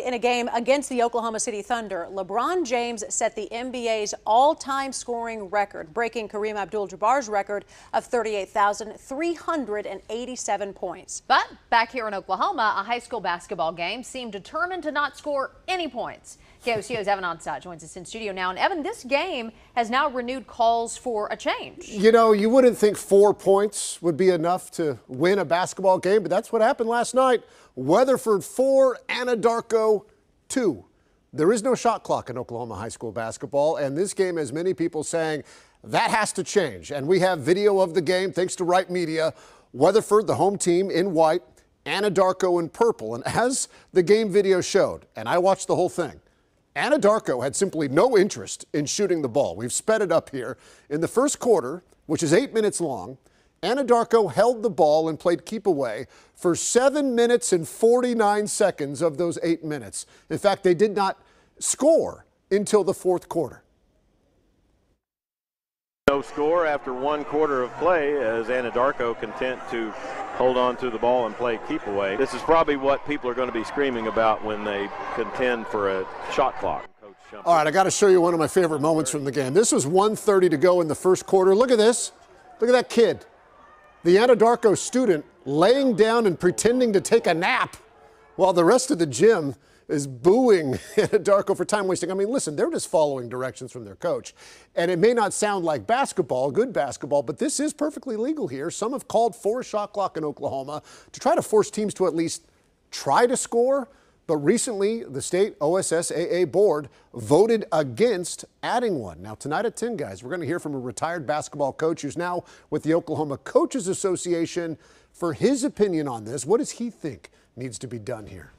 in a game against the Oklahoma City Thunder, LeBron James set the NBA's all-time scoring record, breaking Kareem Abdul-Jabbar's record of 38,387 points. But back here in Oklahoma, a high school basketball game seemed determined to not score any points. KOCO's Evan Onstott joins us in studio now. And Evan, this game has now renewed calls for a change. You know, you wouldn't think 4 points would be enough to win a basketball game, but that's what happened last night. Weatherford 4, Anadarko 2. There is no shot clock in Oklahoma high school basketball, and this game has many people saying that has to change. And we have video of the game, thanks to Right Media. Weatherford, the home team, in white, Anadarko in purple. And as the game video showed, and I watched the whole thing, Anadarko had simply no interest in shooting the ball. We've sped it up here. In the first quarter, which is 8 minutes long, Anadarko held the ball and played keep away for 7 minutes and 49 seconds of those 8 minutes. In fact, they did not score until the fourth quarter. No score after 1 quarter of play as Anadarko content to hold on to the ball and play keep away. This is probably what people are going to be screaming about when they contend for a shot clock. All right, I got to show you one of my favorite moments from the game. This was 1:30 to go in the first quarter. Look at this. Look at that kid. The Anadarko student laying down and pretending to take a nap while the rest of the gym is booing Anadarko for time wasting. I mean, listen, they're just following directions from their coach. And it may not sound like basketball, good basketball, but this is perfectly legal here. Some have called for a shot clock in Oklahoma to try to force teams to at least try to score. But recently, the state OSSAA board voted against adding one. Now, tonight at 10, guys, we're going to hear from a retired basketball coach who's now with the Oklahoma Coaches Association for his opinion on this. What does he think needs to be done here?